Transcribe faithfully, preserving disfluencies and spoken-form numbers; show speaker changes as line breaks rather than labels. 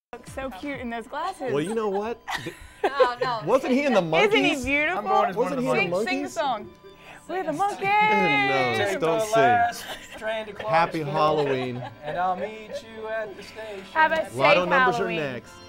Looks so cute in those glasses.
Well, you know what?
No, no.
Wasn't he in the Monkeys?
Isn't he beautiful?
I'm going as one
Wasn't
of
he
the
in the
monkeys.
Sing, sing the
Monkeys?
song. We're the monkeys.
No,
Take
don't
the
sing.
last strand of
Happy
Clarksville,
Halloween.
And I'll meet you at the station.
Have a safe
Lotto numbers are
Halloween.
next.